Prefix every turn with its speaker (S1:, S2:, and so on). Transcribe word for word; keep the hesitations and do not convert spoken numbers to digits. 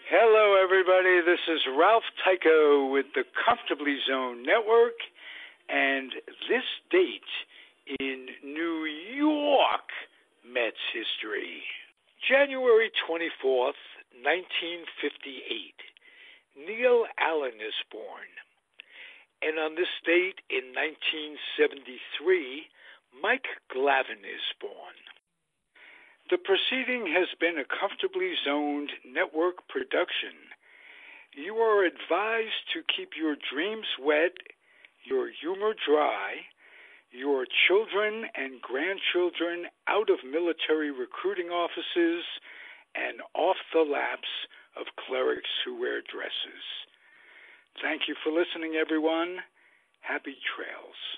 S1: Hello, everybody. This is Ralph Tycho with the Comfortably Zone Network, and this date in New York Mets history. January twenty-fourth, nineteen fifty-eight. Neil Allen is born. And on this date in nineteen seventy-three, Mike Glavin is born. The proceeding has been a Comfortably Zoned network production. You are advised to keep your dreams wet, your humor dry, your children and grandchildren out of military recruiting offices, and off the laps of clerics who wear dresses. Thank you for listening, everyone. Happy trails.